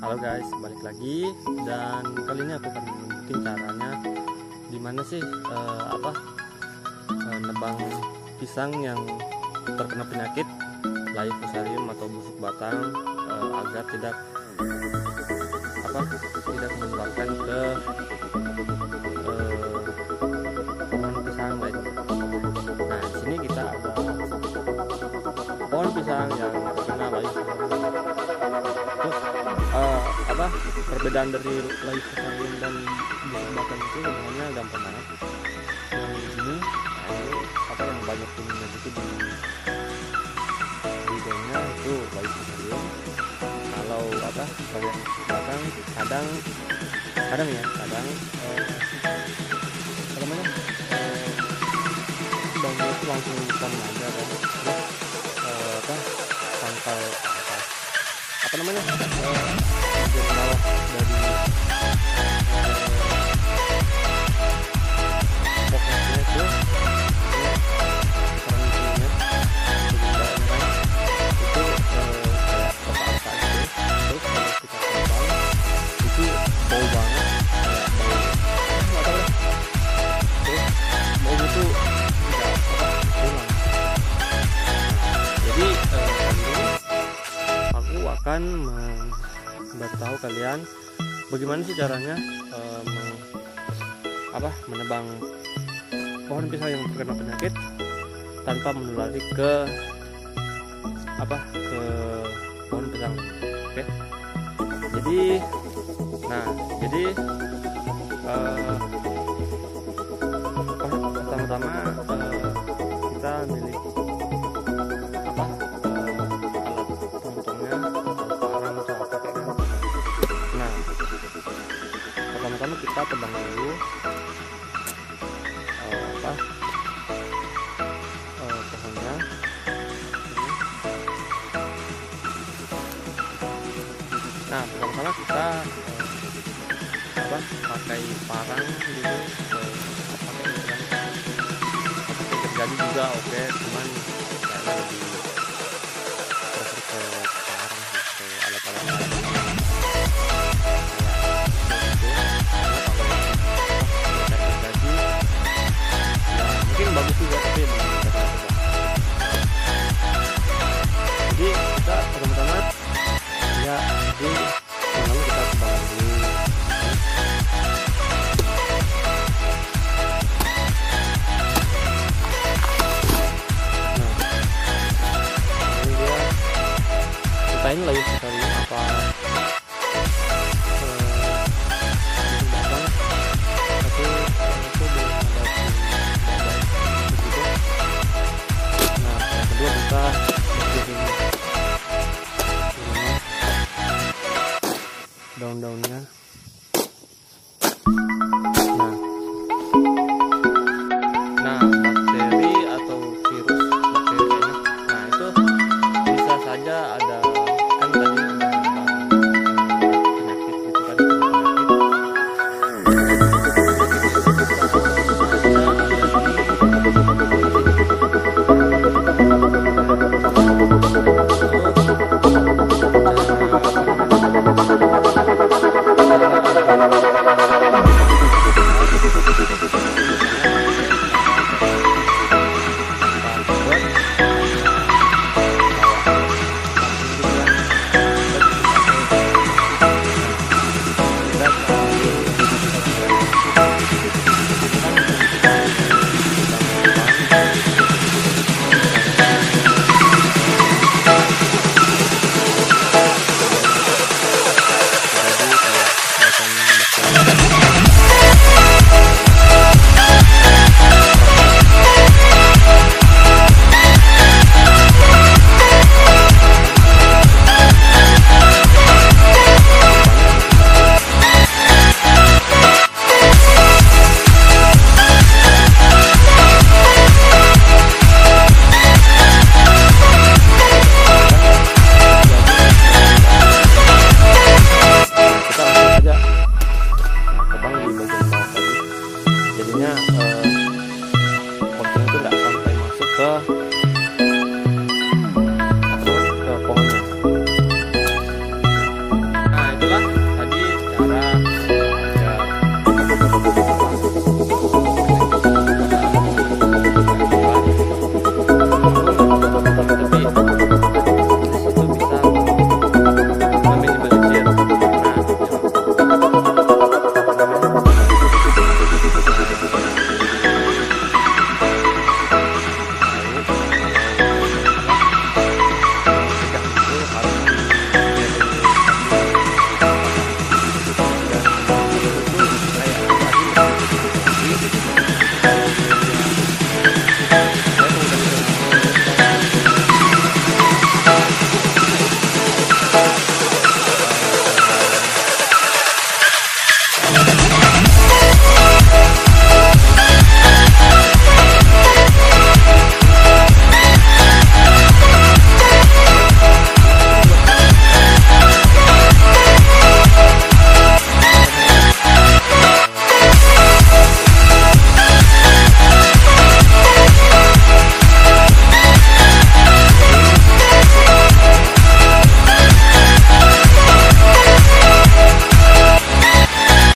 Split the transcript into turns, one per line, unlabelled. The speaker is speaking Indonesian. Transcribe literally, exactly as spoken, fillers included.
Halo guys, balik lagi, dan kali ini aku akan bikin caranya gimana sih uh, apa uh, nebang pisang yang terkena penyakit layu fusarium atau busuk batang uh, agar tidak apa tidak menularkan ke uh, pohon pisang lain. Nah, di sini kita ada pohon pisang yang terkena layu fusarium. Terus uh, apa perbedaan dari layu fusarium dan busuk batang itu sebenarnya gampang banget. Yang ini lalu apa yang banyak kuningnya itu di di daunnya itu layu fusarium. Kalau apa bagian batang kadang kadang ya kadang uh, apa namanya uh, daunnya itu langsung hitam aja kan. Terus uh, apa pangkal apa apa namanya uh, bagian bawah dari uh, pokoknya itu sekarang itu kayak rata-rata gitu. Terus kalau kita tebang itu bau banget kayak bau nggak tahu deh. Terus bau itu tidak apa hilang. Jadi eh, ini aku akan memberitahu kalian bagaimana sih caranya eh, meng, apa menebang pohon pisang yang terkena penyakit tanpa menulari ke apa ke pohon pisang. Oke, jadi nah jadi uh, pertama-tama uh, kita milih apa uh, alat potongnya parang atau apa kayak gitu. Nah, pertama-tama kita tebang dulu uh, apa uh, pohonnya. Nah, pertama-tama kita eh, apa pakai parang dulu, eh, pakai pakai gergaji juga oke, okay. Cuman kayaknya lebih prefer ke parang gitu, alat-alat lain. Ya, mungkin bagus juga tapi belum kita coba. Jadi kita pertama-tama ya jadi pertama kita tebang dulu. Nah, ini dia kita ini layu fusarium apa eh, batang tapi itu belum ada begitu. Nah, yang kedua kita bersihin daun-daunnya. Nah,